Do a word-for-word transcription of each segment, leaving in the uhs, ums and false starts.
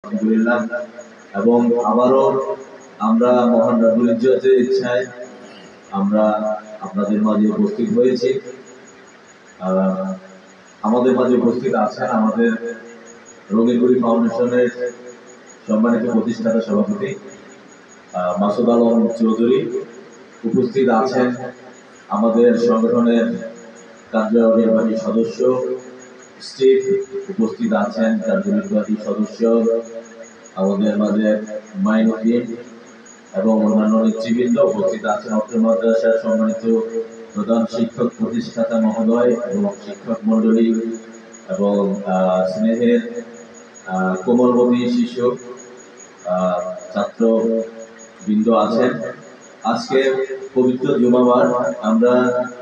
আলহামদুলিল্লাহ। এবং আবারও আমরা মহান রব্বুল ইজ্জতের ইচ্ছায় আমরা আপনাদের মাঝে উপস্থিত হয়েছি। আমাদের মাঝে উপস্থিত আছেন আমাদের রঙিনগুড়ি ফাউন্ডেশনের সম্মানিত প্রতিষ্ঠাতা সভাপতি মাসুদ আলম চৌধুরী, উপস্থিত আছেন আমাদের সংগঠনের কার্যনির্বাহী সদস্য স্টিভ, উপস্থিত আছেন কার্যনির্বাহী সদস্য আমাদের মাঝে মাইনুদ্দিন এবং অন্যান্য নেতৃবৃন্দ, উপস্থিত আছেন অত্র মাদ্রাসার সম্মানিত প্রধান শিক্ষক প্রতিষ্ঠাতা মহোদয় এবং শিক্ষক মন্ডলী এবং স্নেহের কোমলমতি শিশু ছাত্র বৃন্দ আছেন। আজকে পবিত্র জুমাবার আমরা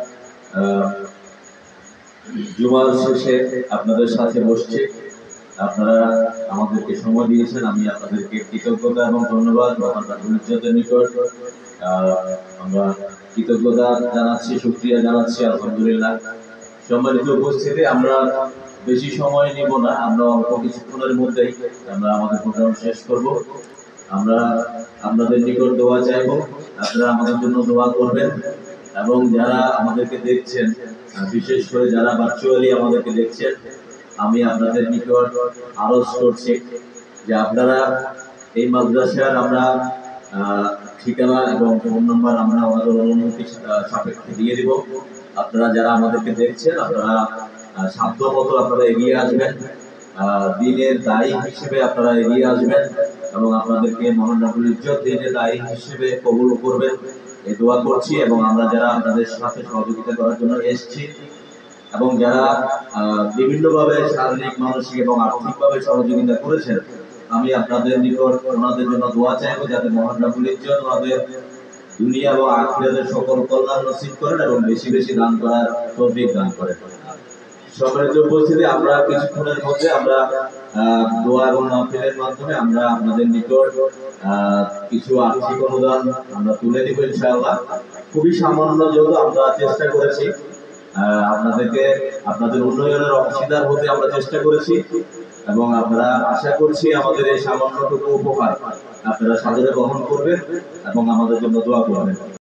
জুমার শেষে আপনাদের সাথে বসছি। আপনারা আমাদেরকে সময় দিয়েছেন, আমি আপনাদেরকে কৃতজ্ঞতা এবং ধন্যবাদ মহান রব্বুল ইজ্জতের নিকট আমরা কৃতজ্ঞতা জানাচ্ছি, শুকরিয়া জানাচ্ছি। আলহামদুলিল্লাহ। সম্মানিত উপস্থিতি, আমরা বেশি সময় নিব না, আমরা অল্প কিছুক্ষণের মধ্যেই আমরা আমাদের প্রোগ্রাম শেষ করব। আমরা আপনাদের নিকট দোয়া চাইব, আপনারা আমাদের জন্য দোয়া করবেন এবং যারা আমাদেরকে দেখছেন, বিশেষ করে যারা ভার্চুয়ালি আমাদেরকে দেখছেন, আমি আপনাদের নিকট আরজ করছি যে আপনারা এই মাদ্রাসার আমরা ঠিকানা এবং ফোন নাম্বার আমরা আমাদের অনুমতি সাপেক্ষে দিয়ে দিব। আপনারা যারা আমাদেরকে দেখছেন, আপনারা সাধ্য মতো আপনারা এগিয়ে আসবেন, দিনের দায়ী হিসেবে আপনারা এগিয়ে আসবেন এবং আপনাদেরকে মহান রব্বুল ইজ্জত দিনের দায়ী হিসেবে কবুল করবেন, এই দোয়া করছি। এবং আমরা যারা আপনাদের সাথে সহযোগিতা করার জন্য এসেছি এবং যারা বিভিন্নভাবে শারীরিক, মানসিক এবং আর্থিকভাবে সহযোগিতা করেছেন, আমি আপনাদের নিকট ওনাদের জন্য দোয়া চাইবো যাতে মহান রব্বুল ইজ্জত ওনাদের দুনিয়া এবং আখিরাতের সকল কল্যাণ নসিব করেন এবং বেশি বেশি দান করার তৌফিক দান করেন। সম্মানিত উপস্থিতি, আমরা কিছুক্ষণের মধ্যে আমরা দোয়া এবং মাহফিলের মাধ্যমে আমরা আপনাদের নিকট কিছু আর্থিক অনুদান আমরা তুলে দিব ইনশাআল্লাহ। খুবই সামান্য, যেহেতু আমরা চেষ্টা করেছি আপনাদেরকে আপনাদের উন্নয়নের অংশীদার হতে আমরা চেষ্টা করেছি এবং আপনারা আশা করছি আমাদের এই সামান্যটুকু উপহার আপনারা সাদরে গ্রহণ করবেন এবং আমাদের জন্য দোয়া করবেন।